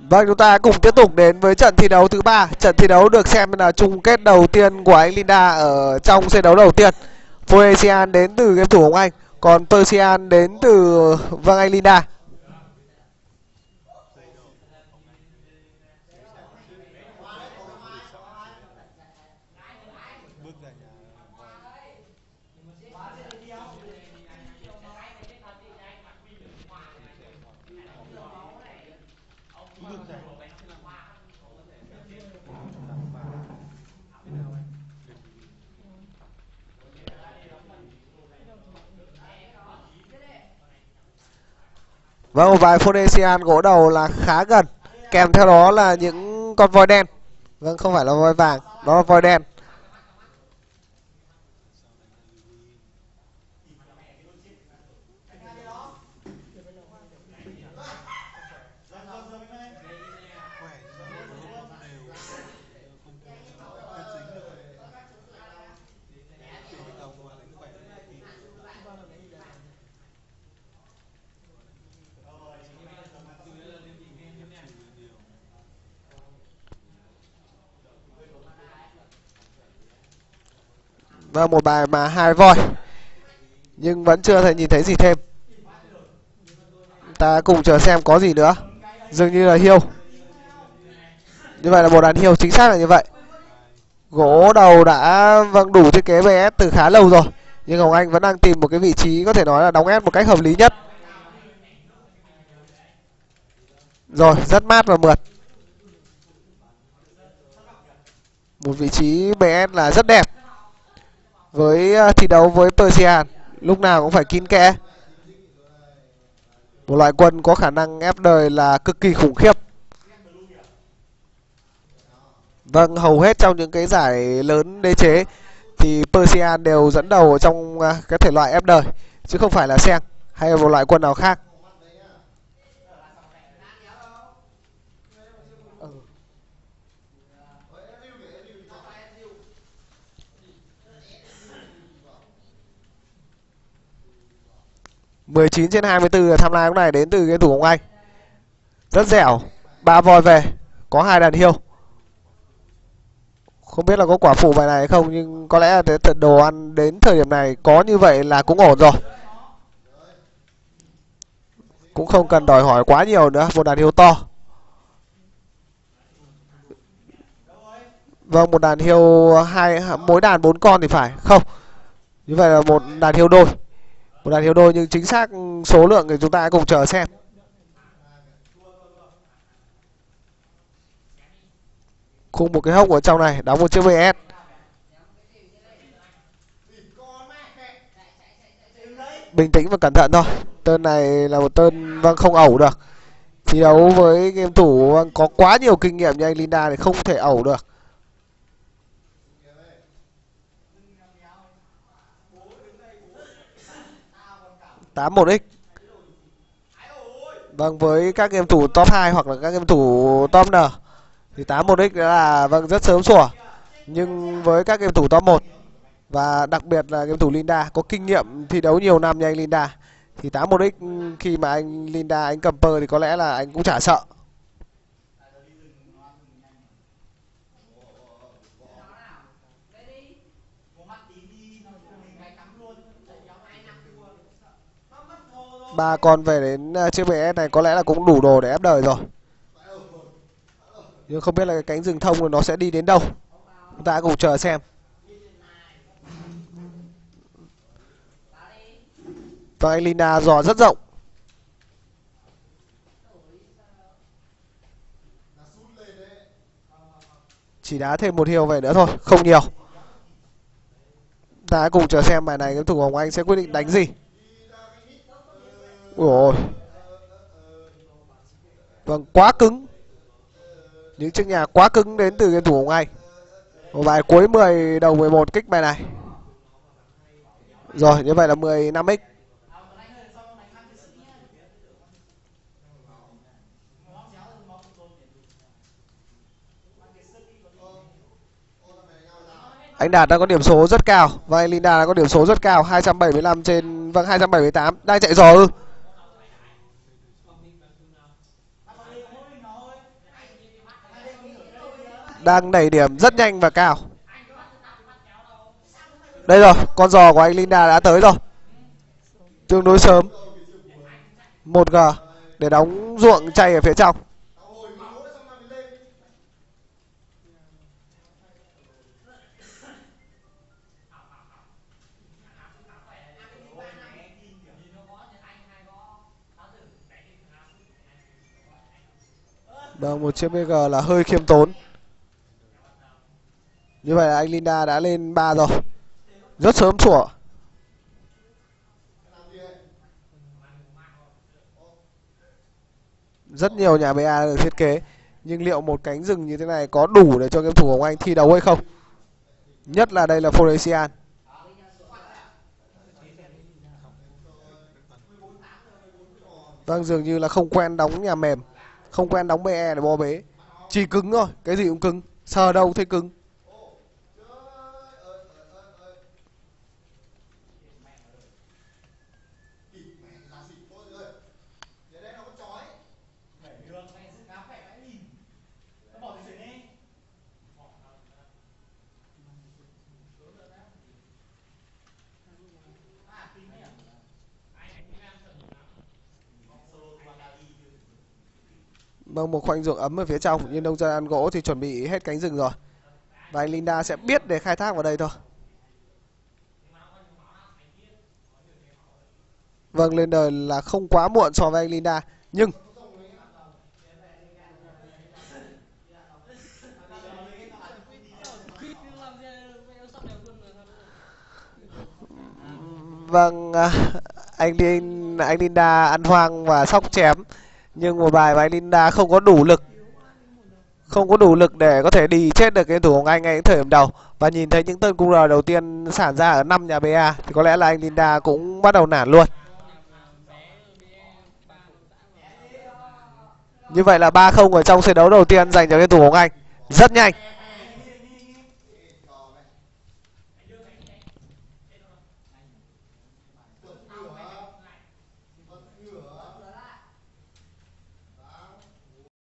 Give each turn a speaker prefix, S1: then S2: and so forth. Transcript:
S1: Vâng, chúng ta cùng tiếp tục đến với trận thi đấu thứ ba. Trận thi đấu được xem là chung kết đầu tiên của anh Linda ở trong set đấu đầu tiên. Phoenician đến từ game thủ Hồng Anh, còn Persian đến từ anh Linda. Vâng, một vài Phoenician gỗ đầu là khá gần, kèm theo đó là những con voi đen. Vâng, không phải là voi vàng, đó là voi đen. Vâng, một bài mà hai voi nhưng vẫn chưa thể nhìn thấy gì thêm. Ta cùng chờ xem có gì nữa. Dường như là hiêu. Như vậy là một đàn hiêu, chính xác là như vậy. Gỗ đầu đã đủ thiết kế BS từ khá lâu rồi, nhưng Hồng Anh vẫn đang tìm một cái vị trí có thể nói là đóng ép một cách hợp lý nhất. Rồi, rất mát và mượt. Một vị trí BS là rất đẹp. Với thi đấu với Persian, lúc nào cũng phải kín kẽ. Một loại quân có khả năng ép đời là cực kỳ khủng khiếp. Vâng, hầu hết trong những cái giải lớn đế chế thì Persian đều dẫn đầu trong cái thể loại ép đời, chứ không phải là Seng hay một loại quân nào khác. (19 trên 24) tham lai lúc này đến từ game thủ Hồng Anh. Rất dẻo, 3 voi về, có 2 đàn hiêu. Không biết là có quả phụ bài này hay không, nhưng có lẽ là cái đồ ăn đến thời điểm này có như vậy là cũng ổn rồi. Cũng không cần đòi hỏi quá nhiều nữa, một đàn hiêu to. Vâng, một đàn hiêu mỗi đàn 4 con thì phải. Không, như vậy là một đàn hiêu đôi. Một đàn hiêu đôi nhưng chính xác số lượng thì chúng ta cùng chờ xem. Khung một cái hốc ở trong này, đóng một chiếc BS. Bình tĩnh và cẩn thận thôi. Tên này là một tên không ẩu được. Thi đấu với game thủ có quá nhiều kinh nghiệm như anh Linda thì không thể ẩu được. (81x). Vâng, với các game thủ top 2 hoặc là các game thủ top N thì 81x là rất sớm sủa. Nhưng với các game thủ top 1 và đặc biệt là game thủ Linda có kinh nghiệm thi đấu nhiều năm như anh Linda thì 81x khi mà anh Linda anh cầm pơ thì có lẽ là anh cũng chả sợ. Ba con về đến chiếc BS này có lẽ là cũng đủ đồ để ép đời rồi. Nhưng không biết là cái cánh rừng thông nó sẽ đi đến đâu. Chúng ta cùng chờ xem. Và anh Linda dò rất rộng. Chỉ đá thêm một hiêu về nữa thôi, không nhiều. Ta cùng chờ xem bài này cái thủ Hồng Anh sẽ quyết định đánh gì. Ui ôi. Vâng, quá cứng. Những chiếc nhà quá cứng đến từ game thủ Hồng Anh. Một bài cuối 10 đầu 11 kích bài này. Rồi, như vậy là 15x. Anh Đạt đã có điểm số rất cao và anh Linda đã có điểm số rất cao, 275 trên 278. Đang chạy giò ư? đang đẩy điểm rất nhanh và cao. Đây rồi, con giò của anh Linda đã tới rồi. Tương đối sớm. 1G để đóng ruộng chay ở phía trong. Vâng, một chiếc BG là hơi khiêm tốn. Như vậy là anh Linda đã lên 3 rồi. Rất sớm sủa. Rất nhiều nhà BA được thiết kế. Nhưng liệu một cánh rừng như thế này có đủ để cho game thủ Hồng Anh thi đấu hay không? Nhất là đây là Foresian. Vâng, dường như là không quen đóng nhà mềm, không quen đóng BE để bo bế. Chỉ cứng thôi, cái gì cũng cứng. Sờ đâu thấy cứng. Vâng, một khoanh ruộng ấm ở phía trong, nhưng nông dân ăn gỗ thì chuẩn bị hết cánh rừng rồi. Và anh Linda sẽ biết để khai thác vào đây thôi. Vâng, lên đời là không quá muộn so với anh Linda. Nhưng vâng, anh Linda ăn hoang và sóc chém. Nhưng một bài mà anh Linda không có đủ lực. Không có đủ lực để có thể đi chết được cái thủ Hồng Anh ngay thời điểm đầu. Và nhìn thấy những tên cung R đầu tiên sản ra ở 5 nhà BA thì có lẽ là anh Linda cũng bắt đầu nản luôn. Như vậy là 3-0 ở trong trận đấu đầu tiên dành cho cái thủ Hồng Anh. Rất nhanh.